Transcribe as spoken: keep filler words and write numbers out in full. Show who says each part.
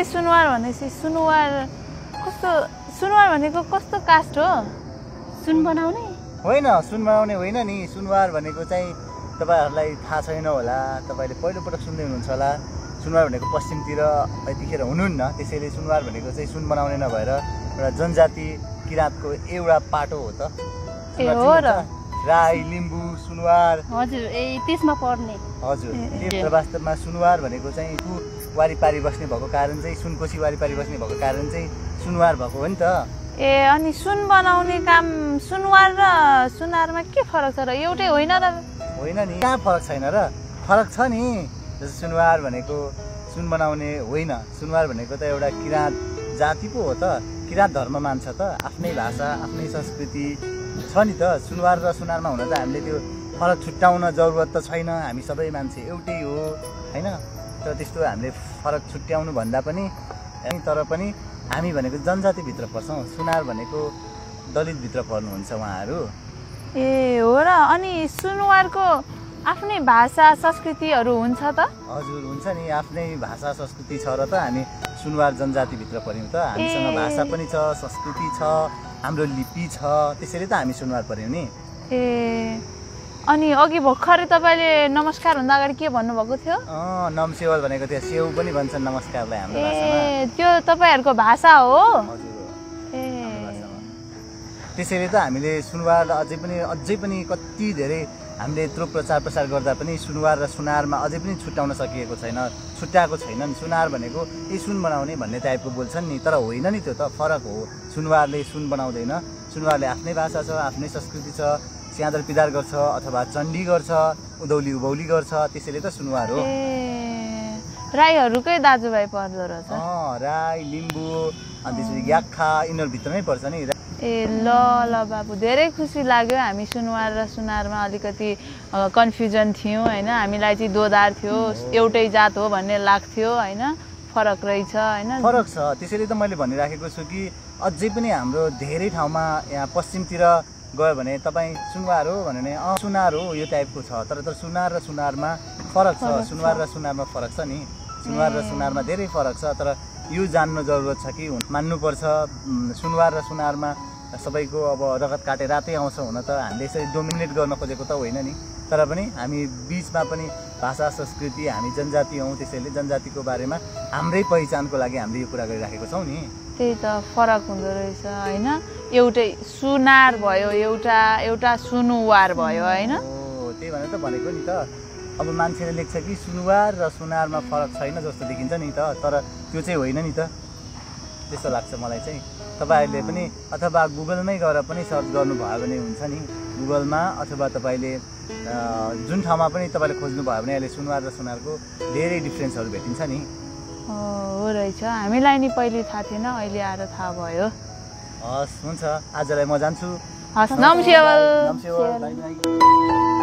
Speaker 1: सुनुवार भनेपछि सुनुवार कस्तो सुनुवार भनेको कस्तो कास्ट हो? सुन बनाउने
Speaker 2: होइन, सुन बनाउने होइन नि। सुनवार भनेको चाहिँ तपाईँहरूलाई थाहा छैन होला, तपाईँले पहिलोपटक सुन्दै हुनुहुन्छ होला। सुनवार भनेको पश्चिमतिर यतिखेर हुनुहुन्न, त्यसैले सुनवार भनेको चाहिँ सुन बनाउने नभएर एउटा जनजाति किराँतको एउटा पाटो हो त।
Speaker 1: ए हो र?
Speaker 2: राई, लिम्बू, सुनवार।
Speaker 3: हजुर, ए त्यसमा पर्ने।
Speaker 2: हजुर, त्यो वास्तवमा सुनवार भनेको चाहिँ वारिपारी बस्ने भएको कारण चाहिँ सुनकोशी वारिपारी बस्ने भएको कारण चाहिँ सुनवार भएको हो नि त।
Speaker 1: ए अनि सुन बनाउने काम सुनवार र सुनारमा के फरक छ र? एउटै होइन र?
Speaker 2: होइन नि, कहाँ फरक छैन र? फरक छ नि। जस्तो सुनवार भनेको सुन बनाउने होइन, सुनवार भनेको त एउटा किराँत जाति पो हो त। किराँत धर्म मान्छ त, आफ्नै भाषा आफ्नै संस्कृति छ नि त। सुनवार र सुनारमा हुन त हामीले त्यो फरक छुट्याउन जरुरत त छैन, हामी सबै मान्छे एउटै हो होइन। तर त्यस्तो हामीले फरक छुट्याउनु भन्दा पनि तर पनि हामी भनेको जनजातिभित्र पर्छौँ, सुनार भनेको दलितभित्र पर्नुहुन्छ उहाँहरू।
Speaker 1: ए हो र? अनि सुनवारको आफ्नै भाषा संस्कृतिहरू हुन्छ त?
Speaker 2: हजुर हुन्छ नि, आफ्नै भाषा संस्कृति छ र त हामी सुनवार जनजातिभित्र पर्यौँ त। हामीसँग भाषा पनि छ, संस्कृति छ, हाम्रो लिपि छ, त्यसैले त हामी सुनवार पर्यौँ नि।
Speaker 1: ए अनि अघि भर्खरै तपाईँले नमस्कार भन्दा अगाडि के भन्नुभएको थियो?
Speaker 2: अँ नमसेवल भनेको थियो, सेउ पनि भन्छन् नमस्कारलाई हाम्रो भाषामा।
Speaker 1: ए त्यो तपाईँहरूको भाषा हो?
Speaker 2: हजुर हो।
Speaker 1: ए
Speaker 2: त्यसैले त हामीले सुनवार अझै पनि अझै पनि कति धेरै हामीले यत्रो प्रचार प्रसार गर्दा पनि सुनवार र सुनारमा अझै पनि छुट्याउन सकिएको छैन, छुट्याएको छैनन्। सुनार भनेको ए सुन बनाउने भन्ने टाइपको बोल्छन् नि, तर होइन नि, त्यो त फरक हो। सुनवारले सुन बनाउँदैन, सुनवारले आफ्नै भाषा छ, आफ्नै संस्कृति छ, स्यादर पिदार गर्छ अथवा चण्डी गर्छ, उधौली उभौली गर्छ, त्यसैले त सुनवार हो।
Speaker 1: ए राईहरूकै दाजुभाइ पर्दो रहेछ।
Speaker 2: अँ राई, लिम्बू अनि त्यसपछि याक्खा यिनीहरू भित्रमै पर्छ नि।
Speaker 1: ए ल ल बाबु, धेरै खुसी लाग्यो। हामी सुनवार र सुनारमा अलिकति कन्फ्युजन थियौँ होइन, हामीलाई चाहिँ दोधार थियो, एउटै जात हो भन्ने लाग्थ्यो होइन, फरक रहेछ होइन।
Speaker 2: फरक छ, त्यसैले त मैले भनिराखेको छु कि अझै पनि हाम्रो धेरै ठाउँमा यहाँ पश्चिमतिर गयो भने तपाईँ सुनवार हो भन्यो भने अँ सुनार हो यो टाइपको छ, तर तर सुनार र सुनारमा फरक छ। सुनवार र सुनारमा फरक छ नि, सुनवार र सुनारमा धेरै फरक छ। तर यो जान्नु जरुरत छ कि मान्नुपर्छ, सुनवार र सुनारमा सबैको अब रगत काटे रातै आउँछ हुन त। हामीले यसरी डोमिनेट गर्न खोजेको त होइन नि, तर पनि हामी बिचमा पनि भाषा संस्कृति, हामी जनजाति हौँ, त्यसैले जनजातिको बारेमा हाम्रै पहिचानको लागि हामीले यो कुरा गरिराखेको छौँ नि।
Speaker 1: त्यही त फरक हुँदो रहेछ होइन, एउटै सुनार भयो, एउटा एउटा सुनुवार भयो होइन।
Speaker 2: हो त्यही भनेर त भनेको नि त। अब मान्छेले लेख्छ कि सुनुवार र सुनारमा फरक छैन जस्तो देखिन्छ नि त, तर त्यो चाहिँ होइन नि त, त्यस्तो लाग्छ मलाई चाहिँ। तपाईँहरूले पनि अथवा गुगलमै गएर पनि सर्च गर्नुभयो भने हुन्छ नि, गुगलमा अथवा तपाईँले जुन ठाउँमा पनि तपाईँले खोज्नुभयो भने अहिले सुनवार र सुनारको धेरै डिफ्रेन्सहरू भेटिन्छ नि।
Speaker 1: हो रहेछ, हामीलाई नि पहिले थाहा थिएन, अहिले आएर थाहा भयो।
Speaker 2: हस् हुन्छ, आजलाई म जान्छु।
Speaker 1: हस्, नमस्कार।
Speaker 2: नमस्कार।